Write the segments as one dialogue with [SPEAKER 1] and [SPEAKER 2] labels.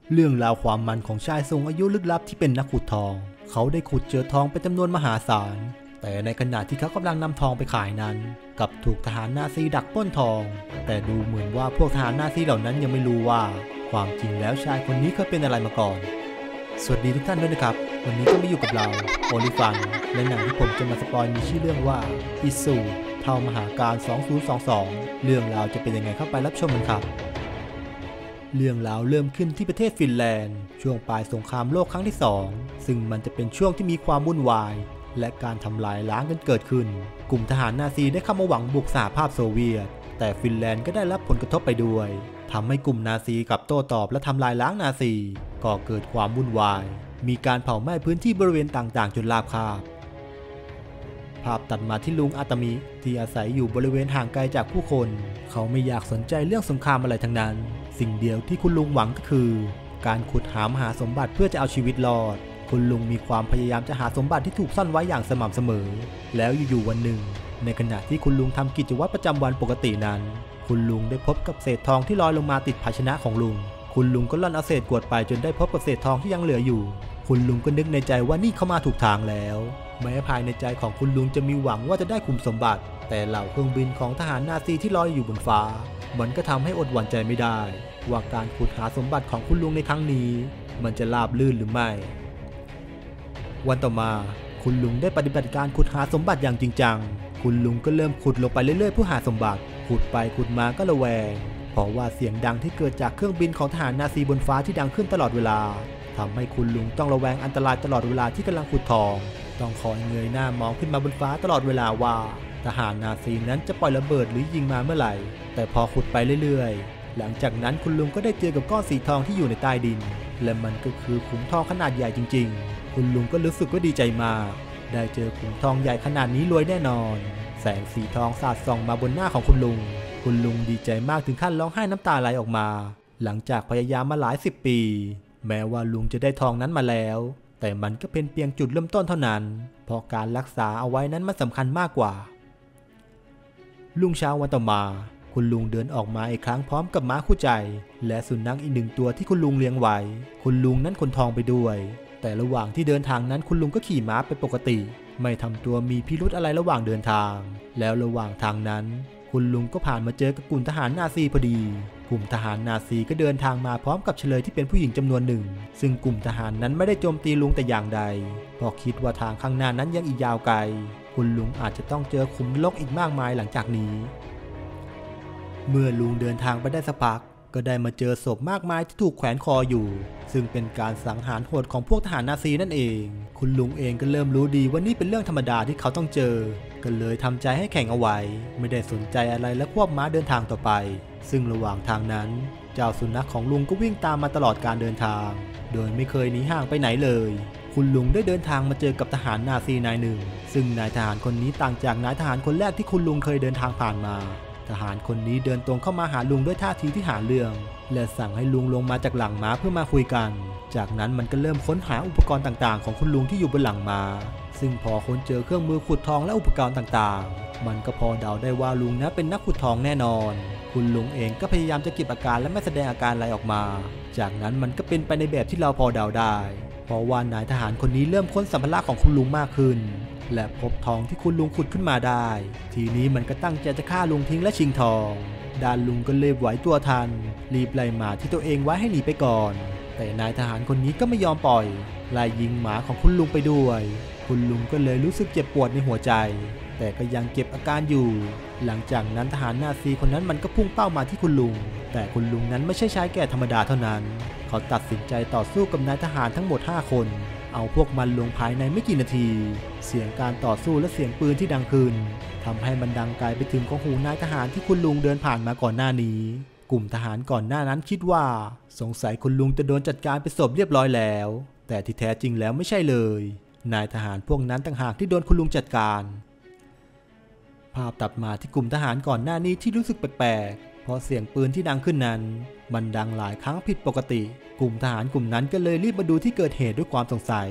[SPEAKER 1] เรื่องราวความมันของชายทรงอายุลึกลับที่เป็นนักขุดทองเขาได้ขุดเจอทองเป็นจำนวนมหาศาลแต่ในขณะที่เขากำลังนำทองไปขายนั้นกลับถูกทหารนาซีดักปล้นทองแต่ดูเหมือนว่าพวกทหารนาซีเหล่านั้นยังไม่รู้ว่าความจริงแล้วชายคนนี้เคยเป็นอะไรมาก่อนสวัสดีทุกท่านด้วยนะครับวันนี้ก็มาอยู่กับเราโอลิฟันและหนังที่ผมจะมาสปอยมีชื่อเรื่องว่าอิสูเท่ามหาการ2022เรื่องราวจะเป็นยังไงเข้าไปรับชมกันครับเรื่องราวเริ่มขึ้นที่ประเทศฟินแลนด์ช่วงปลายสงครามโลกครั้งที่2ซึ่งมันจะเป็นช่วงที่มีความวุ่นวายและการทำลายล้างกันเกิดขึ้นกลุ่มทหารนาซีได้เข้ามาหวังบุกสหภาพโซเวียตแต่ฟินแลนด์ก็ได้รับผลกระทบไปด้วยทำให้กลุ่มนาซีกับโต้ตอบและทำลายล้างนาซีก่อเกิดความวุ่นวายมีการเผาไหม้พื้นที่บริเวณต่างๆจนราบคาบภาพตัดมาที่ลุงอาตามิที่อาศัยอยู่บริเวณห่างไกลจากผู้คนเขาไม่อยากสนใจเรื่องสงครามอะไรทั้งนั้นสิ่งเดียวที่คุณลุงหวังก็คือการขุดหามหาสมบัติเพื่อจะเอาชีวิตรอดคุณลุงมีความพยายามจะหาสมบัติที่ถูกซ่อนไว้อย่างสม่ำเสมอแล้วอยู่ๆวันหนึ่งในขณะที่คุณลุงทำกิจวัตรประจำวันปกตินั้นคุณลุงได้พบกับเศษทองที่ลอยลงมาติดภาชนะของลุงคุณลุงก็ล่อนเอาเศษกวดไปจนได้พบกับเศษทองที่ยังเหลืออยู่คุณลุงก็นึกในใจว่านี่เข้ามาถูกทางแล้วแม้ภายในใจของคุณลุงจะมีหวังว่าจะได้ขุมสมบัติแต่เหล่าเครื่องบินของทหารนาซีที่ลอยอยู่บนฟ้ามันก็ทำให้อดหวั่นใจไม่ได้ว่าการขุดหาสมบัติของคุณลุงในครั้งนี้มันจะราบรื่นหรือไม่วันต่อมาคุณลุงได้ปฏิบัติการขุดหาสมบัติอย่างจริงจังคุณลุงก็เริ่มขุดลงไปเรื่อยๆเพื่อหาสมบัติขุดไปขุดมาก็ระแวงเพราะว่าเสียงดังที่เกิดจากเครื่องบินของทหารนาซีบนฟ้าที่ดังขึ้นตลอดเวลาทำให้คุณลุงต้องระแวงอันตรายตลอดเวลาที่กำลังขุดทองต้องคอยเงยหน้ามองขึ้นมาบนฟ้าตลอดเวลาว่าทหารนาซีนั้นจะปล่อยระเบิดหรือยิงมาเมื่อไหร่แต่พอขุดไปเรื่อยๆหลังจากนั้นคุณลุงก็ได้เจอกับก้อนสีทองที่อยู่ในใต้ดินและมันก็คือขุมทองขนาดใหญ่จริงๆคุณลุงก็รู้สึกว่าดีใจมากได้เจอขุมทองใหญ่ขนาดนี้รวยแน่นอนแสงสีทองสาดส่องมาบนหน้าของคุณลุงดีใจมากถึงขั้นร้องไห้น้ำตาไหลออกมาหลังจากพยายามมาหลาย10 ปีแม้ว่าลุงจะได้ทองนั้นมาแล้วแต่มันก็เป็นเพียงจุดเริ่มต้นเท่านั้นเพราะการรักษาเอาไว้นั้นมันสำคัญมากกว่ารุ่งเช้าวันต่อมาคุณลุงเดินออกมาอีกครั้งพร้อมกับม้าคู่ใจและสุนัขอีก1 ตัวที่คุณลุงเลี้ยงไว้คุณลุงนั้นขนทองไปด้วยแต่ระหว่างที่เดินทางนั้นคุณลุงก็ขี่ม้าไปปกติไม่ทำตัวมีพิรุธอะไรระหว่างเดินทางแล้วระหว่างทางนั้นคุณลุงก็ผ่านมาเจอกับกลุ่มทหารนาซีพอดีกลุ่มทหารนาซีก็เดินทางมาพร้อมกับเฉลยที่เป็นผู้หญิงจำนวนหนึ่งซึ่งกลุ่มทหารนั้นไม่ได้โจมตีลุงแต่อย่างใดเพราะคิดว่าทางข้างหน้านั้นยังอีกยาวไกลคุณลุงอาจจะต้องเจอขุมนรกอีกมากมายหลังจากนี้เมื่อลุงเดินทางไปได้สักพักก็ได้มาเจอศพมากมายที่ถูกแขวนคออยู่ซึ่งเป็นการสังหารโหดของพวกทหารนาซีนั่นเองคุณลุงเองก็เริ่มรู้ดีว่านี่เป็นเรื่องธรรมดาที่เขาต้องเจอก็เลยทำใจให้แข็งเอาไว้ไม่ได้สนใจอะไรและควบม้าเดินทางต่อไปซึ่งระหว่างทางนั้นเจ้าสุนัขของลุงก็วิ่งตามมาตลอดการเดินทางโดยไม่เคยหนีห่างไปไหนเลยคุณลุงได้เดินทางมาเจอกับทหารนาซีนายหนึ่งซึ่งนายทหารคนนี้ต่างจากนายทหารคนแรกที่คุณลุงเคยเดินทางผ่านมาทหารคนนี้เดินตรงเข้ามาหาลุงด้วยท่าทีที่หาเรื่องและสั่งให้ลุงลงมาจากหลังม้าเพื่อมาคุยกันจากนั้นมันก็เริ่มค้นหาอุปกรณ์ต่างๆของคุณลุงที่อยู่บนหลังม้าซึ่งพอค้นเจอเครื่องมือขุดทองและอุปกรณ์ต่างๆมันก็พอเดาได้ว่าลุงนั้นเป็นนักขุดทองแน่นอนคุณลุงเองก็พยายามจะเก็บอาการและไม่แสดงอาการอะไรออกมาจากนั้นมันก็เป็นไปในแบบที่เราพอเดาได้เพราะว่านายทหารคนนี้เริ่มค้นสัมภาระของคุณลุงมากขึ้นและพบทองที่คุณลุงขุดขึ้นมาได้ทีนี้มันก็ตั้งใจจะฆ่าลุงทิ้งและชิงทองด้านลุงก็เลยไหวตัวทันรีบไล่หมาที่ตัวเองไว้ให้หนีไปก่อนแต่นายทหารคนนี้ก็ไม่ยอมปล่อยไล่ยิงหมาของคุณลุงไปด้วยคุณลุงก็เลยรู้สึกเจ็บปวดในหัวใจแต่ก็ยังเก็บอาการอยู่หลังจากนั้นทหารนาซีคนนั้นมันก็พุ่งเป้ามาที่คุณลุงแต่คุณลุงนั้นไม่ใช่ชายแก่ธรรมดาเท่านั้นเขาตัดสินใจต่อสู้กับนายทหารทั้งหมด5 คนเอาพวกมันลงภายในไม่กี่นาทีเสียงการต่อสู้และเสียงปืนที่ดังขึ้นทำให้มันดังไกลไปถึงของหูนายทหารที่คุณลุงเดินผ่านมาก่อนหน้านี้กลุ่มทหารก่อนหน้านั้นคิดว่าสงสัยคุณลุงจะโดนจัดการเป็นศพเรียบร้อยแล้วแต่ที่แท้จริงแล้วไม่ใช่เลยนายทหารพวกนั้นต่างหากที่โดนคุณลุงจัดการภาพตัดมาที่กลุ่มทหารก่อนหน้านี้ที่รู้สึกแปลกๆเพราะเสียงปืนที่ดังขึ้นนั้นมันดังหลายครั้งผิดปกติกลุ่มทหารกลุ่มนั้นก็เลยรีบมาดูที่เกิดเหตุด้วยความสงสัย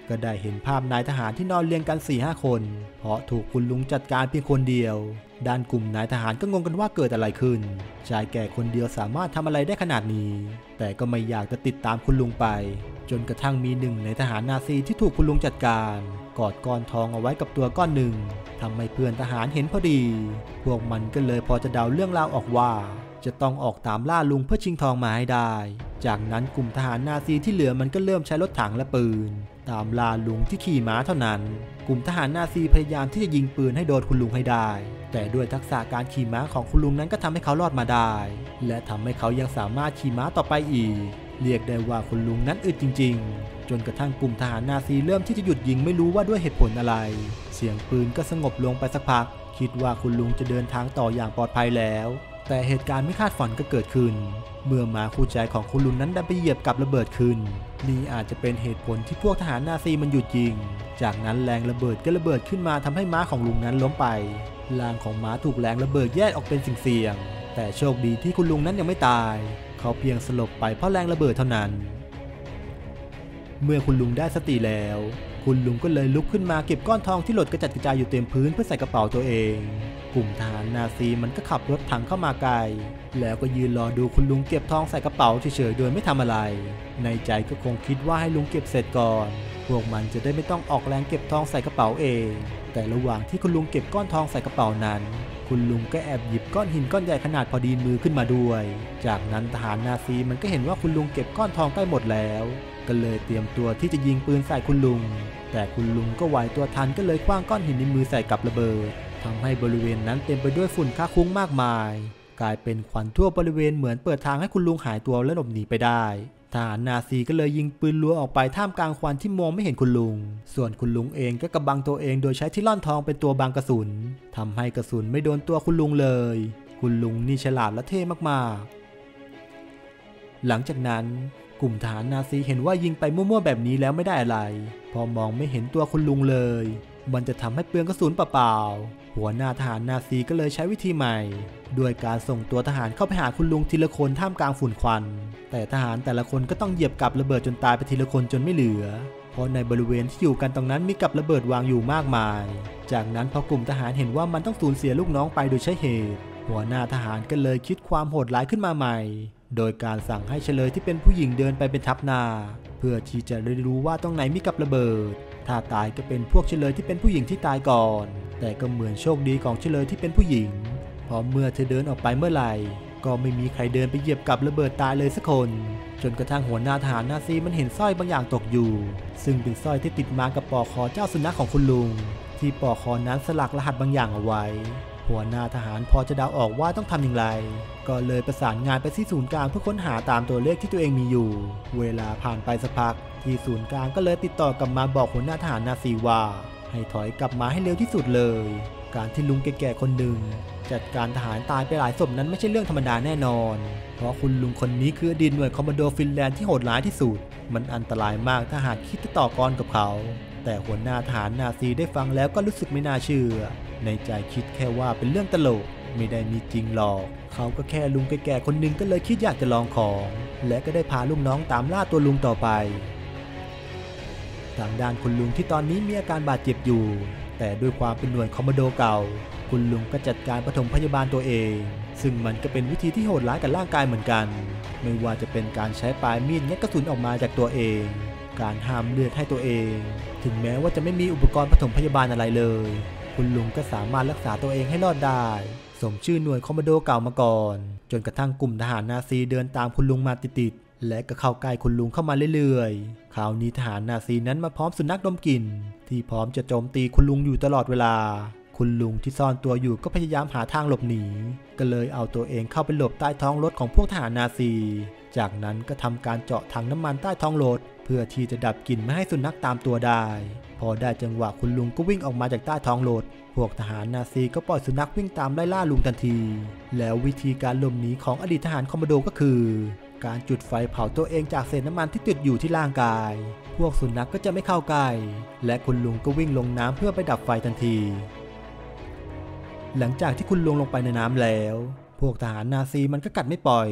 [SPEAKER 1] ก็ได้เห็นภาพนายทหารที่นอนเรียงกัน 4-5 คนเพราะถูกคุณลุงจัดการเพียงคนเดียวด้านกลุ่มนายทหารก็งงกันว่าเกิดอะไรขึ้นชายแก่คนเดียวสามารถทำอะไรได้ขนาดนี้แต่ก็ไม่อยากจะติดตามคุณลุงไปจนกระทั่งมีหนึ่งในทหารนาซีที่ถูกคุณลุงจัดการกอดก้อนทองเอาไว้กับตัวก้อนหนึ่งทำให้เพื่อนทหารเห็นพอดีพวกมันก็เลยพอจะเดาเรื่องราวออกว่าจะต้องออกตามล่าลุงเพื่อชิงทองมาให้ได้จากนั้นกลุ่มทหารนาซีที่เหลือมันก็เริ่มใช้รถถังและปืนตามล่าลุงที่ขี่ม้าเท่านั้นกลุ่มทหารนาซีพยายามที่จะยิงปืนให้โดนคุณลุงให้ได้แต่ด้วยทักษะการขี่ม้าของคุณลุงนั้นก็ทำให้เขารอดมาได้และทำให้เขายังสามารถขี่ม้าต่อไปอีกเรียกได้ว่าคุณลุงนั้นอึดจริงๆจนกระทั่งกลุ่มทหารนาซีเริ่มที่จะหยุดยิงไม่รู้ว่าด้วยเหตุผลอะไรเสียงปืนก็สงบลงไปสักพักคิดว่าคุณลุงจะเดินทางต่ออย่างปลอดภัยแล้วแต่เหตุการณ์ไม่คาดฝันก็เกิดขึ้นเมื่อม้าคู่ใจของคุณลุงนั้นดันไปเหยียบกับระเบิดขึ้นนี่อาจจะเป็นเหตุผลที่พวกทหารนาซีมันหยุดยิงจากนั้นแรงระเบิดก็ระเบิดขึ้นมาทำให้ม้าของลุงนั้นล้มไปร่างของม้าถูกแรงระเบิดแยกออกเป็นเสี่ยงๆแต่โชคดีที่คุณลุงนั้นยังไม่ตายเขาเพียงสลบไปเพราะแรงระเบิดเท่านั้นเมื่อคุณลุงได้สติแล้วคุณลุงก็เลยลุกขึ้นมาเก็บก้อนทองที่หล่นกระจัดกระจายอยู่เต็มพื้นเพื่อใส่กระเป๋าตัวเองกลุ่มทหารนาซีมันก็ขับรถถังเข้ามาไกลแล้วก็ยืนรอดูคุณลุงเก็บทองใส่กระเป๋าเฉยๆโดยไม่ทำอะไรในใจก็คงคิดว่าให้ลุงเก็บเสร็จก่อนพวกมันจะได้ไม่ต้องออกแรงเก็บทองใส่กระเป๋าเองแต่ระหว่างที่คุณลุงเก็บก้อนทองใส่กระเป๋านั้นคุณลุงก็แอบหยิบก้อนหินก้อนใหญ่ขนาดพอดีมือขึ้นมาด้วยจากนั้นทหารนาซีมันก็เห็นว่าคุณลุงเก็บก้อนทองใกล้หมดแล้วก็เลยเตรียมตัวที่จะยิงปืนใส่คุณลุงแต่คุณลุงก็ไหวตัวทันก็เลยคว้างก้อนหินในมือใส่กับระเบิดทำให้บริเวณนั้นเต็มไปด้วยฝุ่นค้าคลุ้งมากมายกลายเป็นควันทั่วบริเวณเหมือนเปิดทางให้คุณลุงหายตัวและหลบหนีไปได้ทหารนาซีก็เลยยิงปืนรัวออกไปท่ามกลางควันที่มองไม่เห็นคุณลุงส่วนคุณลุงเองก็กำบังตัวเองโดยใช้ที่ล่อนทองเป็นตัวบังกระสุนทำให้กระสุนไม่โดนตัวคุณลุงเลยคุณลุงนี่ฉลาดและเท่มากๆหลังจากนั้นกลุ่มทหารนาซีเห็นว่ายิงไปมั่วๆแบบนี้แล้วไม่ได้อะไรพอมองไม่เห็นตัวคุณลุงเลยมันจะทำให้เปลืองกระสุนเปล่าๆหัวหน้าทหารนาซีก็เลยใช้วิธีใหม่ด้วยการส่งตัวทหารเข้าไปหาคุณลุงทีละคนท่ามกลางฝุ่นควันแต่ทหารแต่ละคนก็ต้องเหยียบกับระเบิดจนตายไปทีละคนจนไม่เหลือเพราะในบริเวณที่อยู่กันตรงนั้นมีกับระเบิดวางอยู่มากมายจากนั้นพอกลุ่มทหารเห็นว่ามันต้องสูญเสียลูกน้องไปโดยใช่เหตุหัวหน้าทหารก็เลยคิดความโหดร้ายขึ้นมาใหม่โดยการสั่งให้เฉลยที่เป็นผู้หญิงเดินไปเป็นทัพนาเพื่อที่จะได้รู้ว่าตรงไหนมีกับระเบิดถ้าตายก็เป็นพวกเฉลยที่เป็นผู้หญิงที่ตายก่อนแต่ก็เหมือนโชคดีของเฉลยที่เป็นผู้หญิงเพราะเมื่อเธอเดินออกไปเมื่อไหร่ก็ไม่มีใครเดินไปเหยียบกับระเบิดตายเลยสักคนจนกระทั่งหัวหน้าทหารนาซีมันเห็นสร้อยบางอย่างตกอยู่ซึ่งเป็นสร้อยที่ติดมากับปลอกคอเจ้าสุนัขของคุณลุงที่ปลอกคอนั้นสลักรหัสบางอย่างเอาไว้หัวหน้าทหารพอจะเดาออกว่าต้องทำอย่างไรก็เลยประสานงานไปที่ศูนย์กลางเพื่อค้นหาตามตัวเลขที่ตัวเองมีอยู่เวลาผ่านไปสักพักที่ศูนย์กลางก็เลยติดต่อกลับมาบอกหัวหน้าทหารนาซีว่าให้ถอยกลับมาให้เร็วที่สุดเลยการที่ลุงแก่ๆคนหนึ่งจัดการทหารตายไปหลายศพนั้นไม่ใช่เรื่องธรรมดาแน่นอนเพราะคุณลุงคนนี้คืออดีตหน่วยคอมมานโดฟินแลนด์ที่โหดร้ายที่สุดมันอันตรายมากถ้าหากคิดจะต่อกรกับเขาแต่หัวหน้าทหารนาซีได้ฟังแล้วก็รู้สึกไม่น่าเชื่อในใจคิดแค่ว่าเป็นเรื่องตลกไม่ได้มีจริงหรอกเขาก็แค่ลุงแก่ๆคนหนึ่งก็เลยคิดอยากจะลองของและก็ได้พาลูกน้องตามล่าตัวลุงต่อไปทางด้านคุณลุงที่ตอนนี้มีอาการบาดเจ็บอยู่แต่ด้วยความเป็นหน่วยคอมมานโดเก่าคุณลุงก็จัดการปฐมพยาบาลตัวเองซึ่งมันก็เป็นวิธีที่โหดร้ายกับร่างกายเหมือนกันไม่ว่าจะเป็นการใช้ปลายมีดแงะกระสุนออกมาจากตัวเองการห้ามเลือดให้ตัวเองถึงแม้ว่าจะไม่มีอุปกรณ์ปฐมพยาบาลอะไรเลยคุณลุงก็สามารถรักษาตัวเองให้รอดได้สมชื่อหน่วยคอมมานโดเก่ามาก่อนจนกระทั่งกลุ่มทหารนาซีเดินตามคุณลุงมาติดๆและก็เข้าใกล้คุณลุงเข้ามาเรื่อยๆคราวนี้ทหารนาซีนั้นมาพร้อมสุนัขดมกลิ่นที่พร้อมจะโจมตีคุณลุงอยู่ตลอดเวลาคุณลุงที่ซ่อนตัวอยู่ก็พยายามหาทางหลบหนีก็เลยเอาตัวเองเข้าไปหลบใต้ท้องรถของพวกทหารนาซีจากนั้นก็ทำการเจาะถังน้ำมันใต้ท้องรถเพื่อที่จะดับกลิ่นไม่ให้สุนัขตามตัวได้พอได้จังหวะคุณลุงก็วิ่งออกมาจากใต้ท้องรถพวกทหารนาซีก็ปล่อยสุนัขวิ่งตามไล่ล่าลุงทันทีแล้ววิธีการหลบหนีของอดีตทหารคอมมานโดก็คือการจุดไฟเผาตัวเองจากเศษน้ำมันที่ติดอยู่ที่ร่างกายพวกสุนัขก็จะไม่เข้าใกล้และคุณลุงก็วิ่งลงน้ำเพื่อไปดับไฟทันทีหลังจากที่คุณลุงลงไปในน้ำแล้วพวกทหารนาซีมันก็กัดไม่ปล่อย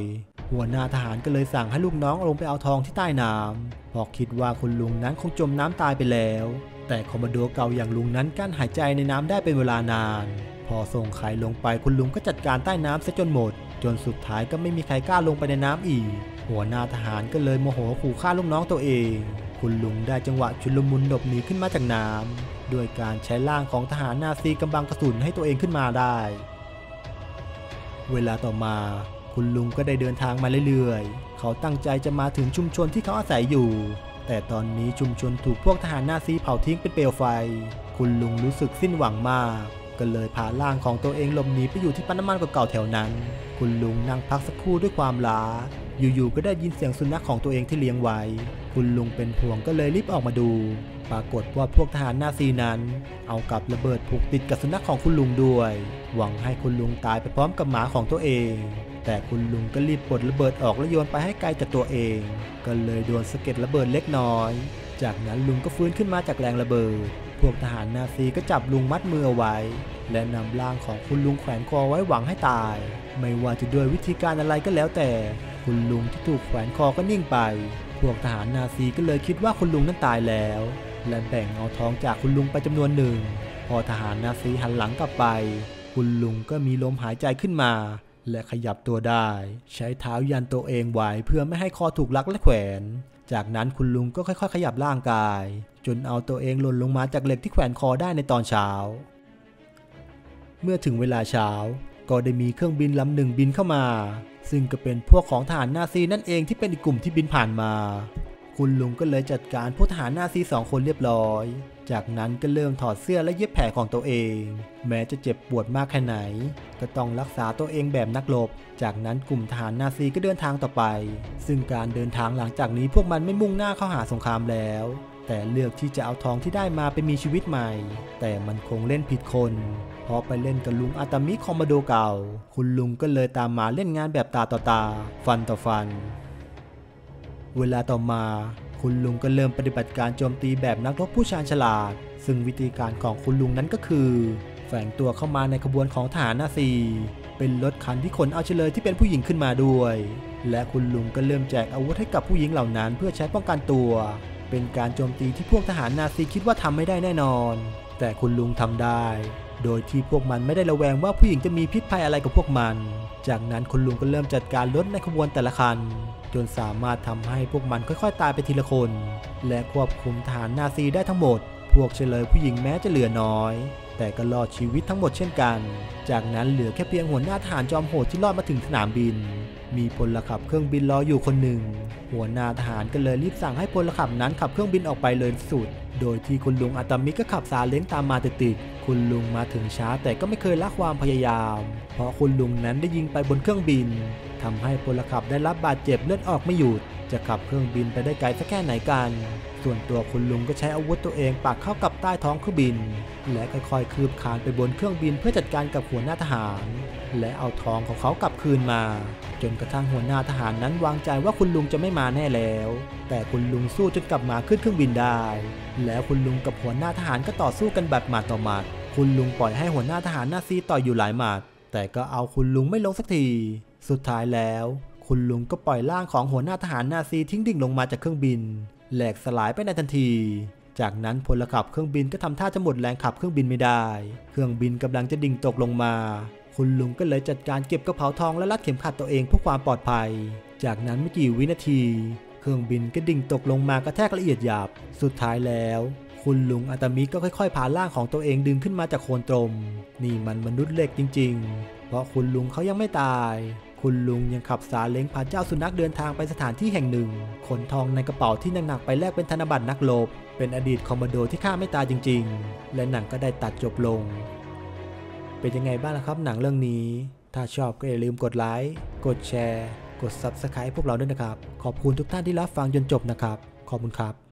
[SPEAKER 1] หัวหน้าทหารก็เลยสั่งให้ลูกน้องลงไปเอาทองที่ใต้น้ำเพราะคิดว่าคุณลุงนั้นคงจมน้ำตายไปแล้วแต่คอมมานโดเก่าอย่างลุงนั้นกั้นหายใจในน้ำได้เป็นเวลานานพอส่งไข่ลงไปคุณลุงก็จัดการใต้น้ำซะจนหมดจนสุดท้ายก็ไม่มีใครกล้าลงไปในน้ำอีกหัวหน้าทหารก็เลยโมโหขู่ฆ่าลูกน้องตัวเองคุณลุงได้จังหวะชุลมุนหลบหนีขึ้นมาจากน้ำด้วยการใช้ร่างของทหารนาซีกำบังกระสุนให้ตัวเองขึ้นมาได้เวลาต่อมาคุณลุงก็ได้เดินทางมาเรื่อยๆเขาตั้งใจจะมาถึงชุมชนที่เขาอาศัยอยู่แต่ตอนนี้ชุมชนถูกพวกทหารนาซีเผาทิ้งเป็นเปลวไฟคุณลุงรู้สึกสิ้นหวังมากก็เลยพาร่างของตัวเองหลบหนีไปอยู่ที่ปั๊มน้ำมันเก่าๆแถวนั้นคุณลุงนั่งพักสักครู่ด้วยความล้าอยู่ๆก็ได้ยินเสียงสุนัขของตัวเองที่เลี้ยงไว้คุณลุงเป็นห่วงก็เลยรีบออกมาดูปรากฏว่าพวกทหารนาซีนั้นเอากับระเบิดผูกติดกับสุนัขของคุณลุงด้วยหวังให้คุณลุงตายไปพร้อมกับหมาของตัวเองแต่คุณลุงก็รีบปลดระเบิดออกและโยนไปให้ไกลจากตัวเองก็เลยโดนสะเก็ดระเบิดเล็กน้อยจากนั้นลุงก็ฟื้นขึ้นมาจากแรงระเบิดพวกทหารนาซีก็จับลุงมัดมือเอาไว้และนำร่างของคุณลุงแขวนคอไว้หวังให้ตายไม่ว่าจะด้วยวิธีการอะไรก็แล้วแต่คุณลุงที่ถูกแขวนคอก็นิ่งไปพวกทหารนาซีก็เลยคิดว่าคุณลุงนั้นตายแล้วและแบ่งเอาทองจากคุณลุงไปจำนวนหนึ่งพอทหารนาซีหันหลังกลับไปคุณลุงก็มีลมหายใจขึ้นมาและขยับตัวได้ใช้เท้ายันตัวเองไว้เพื่อไม่ให้คอถูกลักและแขวนจากนั้นคุณลุงก็ค่อยๆขยับร่างกายจนเอาตัวเองหล่นลงมาจากเหล็กที่แขวนคอได้ในตอนเช้าเมื่อถึงเวลาเช้าก็ได้มีเครื่องบินลำหนึ่งบินเข้ามาซึ่งก็เป็นพวกของทหารนาซีนั่นเองที่เป็นอีกกลุ่มที่บินผ่านมาคุณลุงก็เลยจัดการพวกทหารนาซี2 คนเรียบร้อยจากนั้นก็เริ่มถอดเสื้อและเย็บแผลของตัวเองแม้จะเจ็บปวดมากแค่ไหนก็ต้องรักษาตัวเองแบบนักรบจากนั้นกลุ่มทหารนาซีก็เดินทางต่อไปซึ่งการเดินทางหลังจากนี้พวกมันไม่มุ่งหน้าเข้าหาสงครามแล้วแต่เลือกที่จะเอาทองที่ได้มาไปมีชีวิตใหม่แต่มันคงเล่นผิดคนเพราะไปเล่นกับลุงอาตามิคอมมานโดเก่าคุณลุงก็เลยตามมาเล่นงานแบบตาต่อตาฟันต่อฟันเวลาต่อมาคุณลุงก็เริ่มปฏิบัติการโจมตีแบบนักรบผู้ชาญฉลาดซึ่งวิธีการของคุณลุงนั้นก็คือแฝงตัวเข้ามาในขบวนของทหารนาซีเป็นรถคันที่ขนเอาเฉลยที่เป็นผู้หญิงขึ้นมาด้วยและคุณลุงก็เริ่มแจกอาวุธให้กับผู้หญิงเหล่านั้นเพื่อใช้ป้องกันตัวเป็นการโจมตีที่พวกทหารนาซีคิดว่าทำไม่ได้แน่นอนแต่คุณลุงทำได้โดยที่พวกมันไม่ได้ระแวงว่าผู้หญิงจะมีพิษภัยอะไรกับพวกมันจากนั้นคุณลุงก็เริ่มจัดการรถในขบวนแต่ละคันจนสามารถทำให้พวกมันค่อยๆตายไปทีละคนและควบคุมทหารนาซีได้ทั้งหมดพวกเฉลยผู้หญิงแม้จะเหลือน้อยแต่ก็รอดชีวิตทั้งหมดเช่นกันจากนั้นเหลือแค่เพียงหัวหน้าทหารจอมโหดที่รอดมาถึงสนามบินมีพลขับเครื่องบินรออยู่คนหนึ่งหัวหน้าทหารก็เลยรีบสั่งให้พลขับนั้นขับเครื่องบินออกไปเลยสุดโดยที่คุณลุงอาตามิก็ขับซาเล้งตามมาติดๆคุณลุงมาถึงช้าแต่ก็ไม่เคยละความพยายามเพราะคุณลุงนั้นได้ยิงไปบนเครื่องบินทำให้พลขับได้รับบาดเจ็บเลือดออกไม่หยุดจะขับเครื่องบินไปได้ไกลสักแค่ไหนกันส่วนตัวคุณลุงก็ใช้อาวุธตัวเองปักเข้ากับใต้ท้องเครื่องบินและค่อยๆคืบคลานไปบนเครื่องบินเพื่อจัดการกับหัวหน้าทหารและเอาทองของเขากลับคืนมาจนกระทั่งหัวหน้าทหารนั้นวางใจว่าคุณลุงจะไม่มาแน่แล้วแต่คุณลุงสู้จนกลับมาขึ้นเครื่องบินได้แล้วคุณลุงกับหัวหน้าทหารก็ต่อสู้กันแบบหมัดต่อหมัดคุณลุงปล่อยให้หัวหน้าทหารนาซีต่อยอยู่หลายหมัดแต่ก็เอาคุณลุงไม่ลงสักทีสุดท้ายแล้วคุณลุงก็ปล่อยร่างของหัวหน้าทหารนาซีทิ้งดิ่งลงมาจากเครื่องบินแหลกสลายไปในทันทีจากนั้นพลขับเครื่องบินก็ทำท่าจะหมดแรงขับเครื่องบินไม่ได้เครื่องบินกำลังจะดิ่งตกลงมาคุณลุงก็เลยจัดการเก็บกระเป๋าทองและรัดเข็มขัดตัวเองเพื่อความปลอดภัยจากนั้นไม่กี่วินาทีเครื่องบินก็ดิ่งตกลงมากระแทกละเอียดหยาบสุดท้ายแล้วคุณลุงอาตามิก็ค่อยๆพาร่างของตัวเองดึงขึ้นมาจากโคลนตมนี่มันมนุษย์เหล็กจริงๆเพราะคุณลุงเขายังไม่ตายคุณลุงยังขับซาเล้งพาเจ้าสุนัขเดินทางไปสถานที่แห่งหนึ่งขนทองในกระเป๋าที่หนักๆไปแลกเป็นธนบัตรนักรบเป็นอดีตคอมมานโดที่ฆ่าไม่ตายจริงๆและหนังก็ได้ตัดจบลงเป็นยังไงบ้างล่ะครับหนังเรื่องนี้ถ้าชอบก็อย่าลืมกดไลค์กดแชร์กด Subscribe พวกเราด้วยนะครับขอบคุณทุกท่านที่รับฟังจนจบนะครับขอบคุณครับ